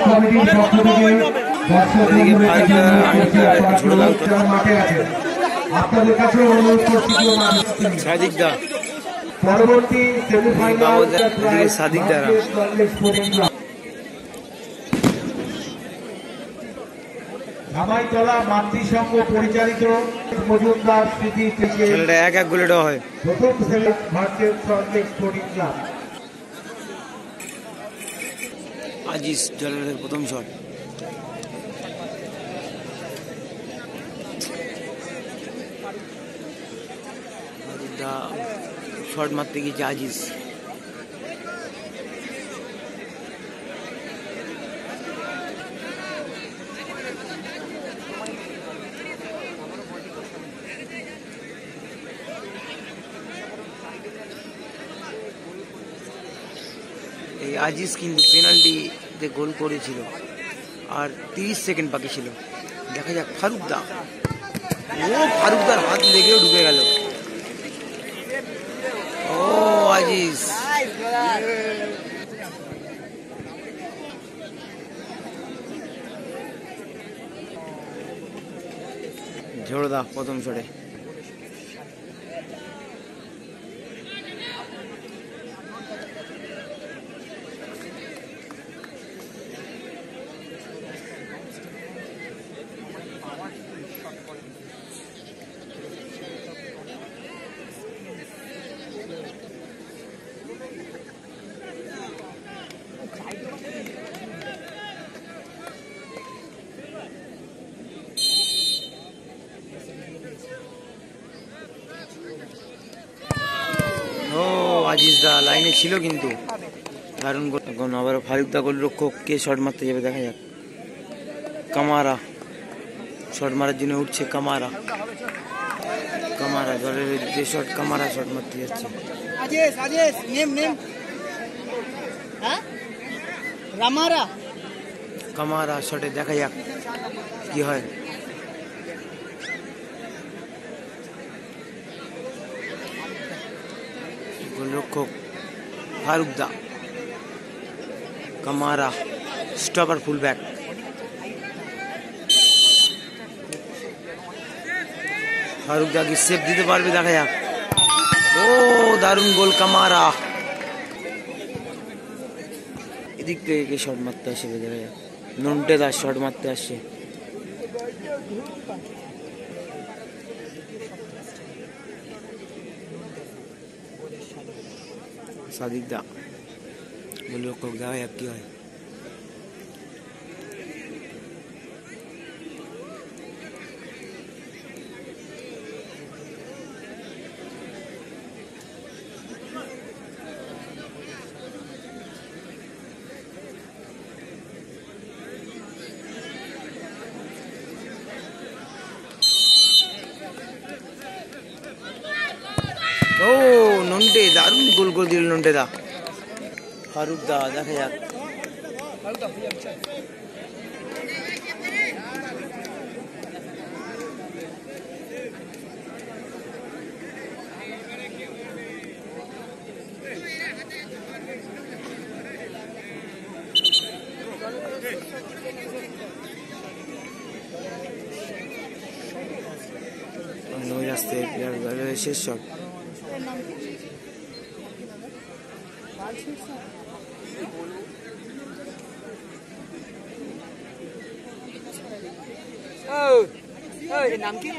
আপনাদের কাছে অনুরোধ করছি পরবর্তী সেমিফাইনাল ধামাইতলা মাতৃসংঘ পরিচালিত মজুমদার স্মৃতি থেকে প্রথম semifinal virtual salt lake sporting club. Aziz জলের প্রথম শট, শট মারতে গিয়েছে আজিজ। এই আজিজ কিন্তু পেনাল্টিতে গোল করেছিল আর 30 সেকেন্ড বাকি ছিল। দেখা যাক ফারুকদা, ফারুকদার হাত লেগেও ঢুকে গেল। ও আজিজ ঝোড়দা প্রথম শটে। আজিজদা লাইনে ছিল কিন্তু দারুণ। এখন আবার ফারুকদা গোলরক্ষক কে শট মারতে যাবে দেখা যাক। কামারা শট মারার জন্য উঠছে। কামারা জলের যে শট, কামারা শট মারতে যাচ্ছে। কামারা শটে দেখা যাক কি হয়। গোলরক্ষক ফারুকদা, কামারা স্টপার ফুলব্যাক। ফারুকদা কি সেভ দিতে পারবে দেখা যাক। ও দারুণ গোল কামারা। এদিক থেকে শট মারতে আসে দেখা যাক। নন্টে দাস শট মারতে আসছে। সাদিকদা গোলরক্ষক দেখা যাক কি হয়। ও নন্টে দারুণ গোল করে দিল নন্টে দা। ফারুকদা দেখা যাক। শেষ শট। নাম কি?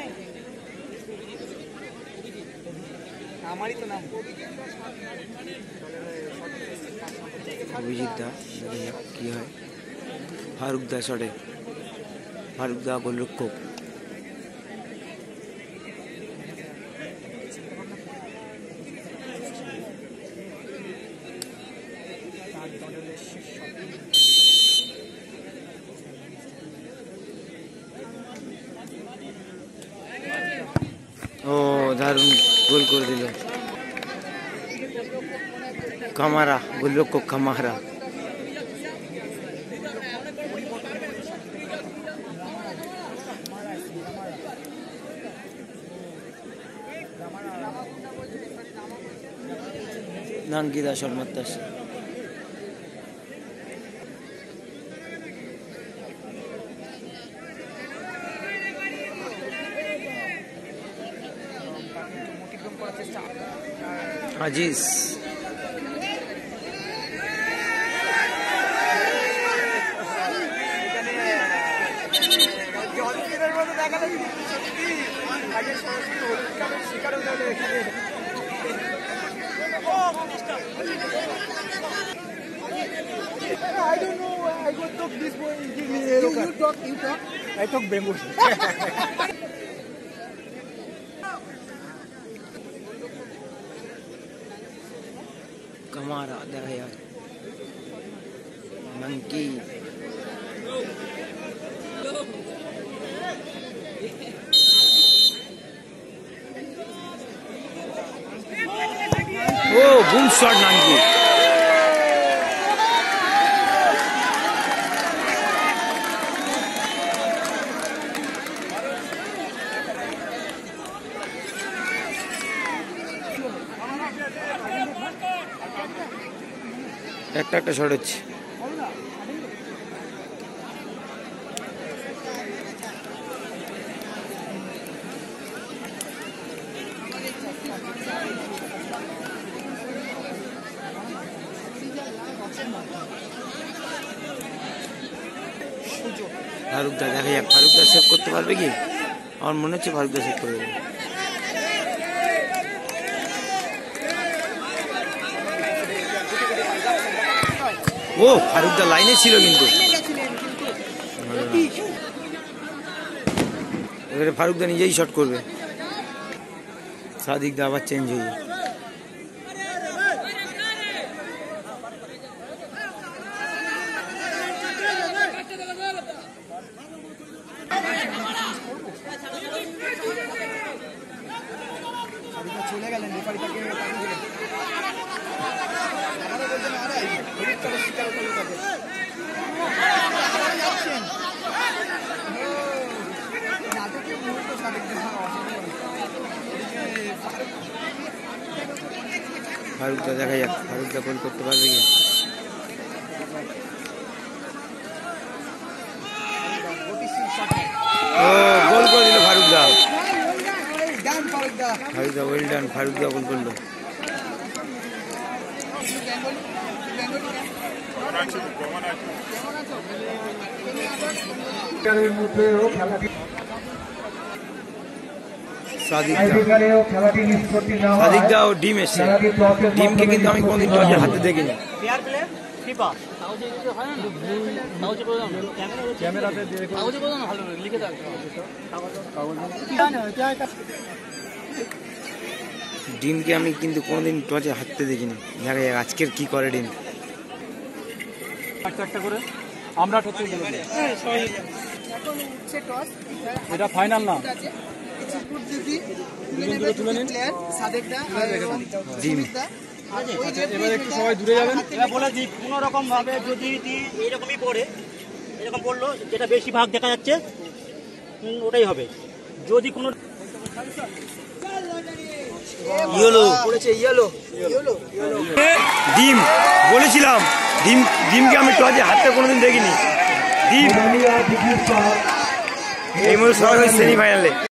আমারই তো নাম অভিজিৎ দা। কি হয়? ফারুকদা শটে। ফারুকদা গোলরক্ষক। ও দারুণ গোল করে দিল কামারা, গোলরক্ষক কামারা। নাঙ্গিদা শট মারতে আসে। Aziz I don't know. I got talk this boy. You talk. I talk Bengal. Camara देखा यार मंकी ओ बूम शॉट नांगी একটা শট হচ্ছে ফারুকদা দেখা যাক ফারুকদা সেভ করতে পারবে কি আমার মনে হচ্ছে ফারুকদা সেভ করে দেবে ও ফারুকদা লাইনে ছিল কিন্তু এবারে ফারুকদা নিজেই শট করবে সাদিকদা আবার চেঞ্জ হয়ে যায় চলে গেলেন রেফারিটাকে ফারুকদা দেখা যাক ফারুকদা গোল করতে পারবে কি ও গোল করে দিল ফারুকদা ফারুকদা ওয়েল ডান ফারুকদা গোল করলো সাদিকদা ও ডিম এসছে ডিমকে কিন্তু আমি কোনদিন টসে হাতে দেখিনি ডিমকে আমি কিন্তু কোনদিন টসে হাতে দেখিনি দেখা যাক আজকের কি করে ডিম একটা করে আমরা এটা ফাইনাল না এবার একটু সবাই দূরে যাবেন বলে দিই কোনো রকম ভাবে যদি এইরকমই পড়ে এরকম পড়লো যেটা বেশি ভাগ দেখা যাচ্ছে ওটাই হবে যদি কোনো ইয়েলো ডিম বলেছিলাম ডিমকে আমি টসে হাতে কোনোদিন দেখিনি ডিম এই মধ্যে সবাই সেমিফাইনালে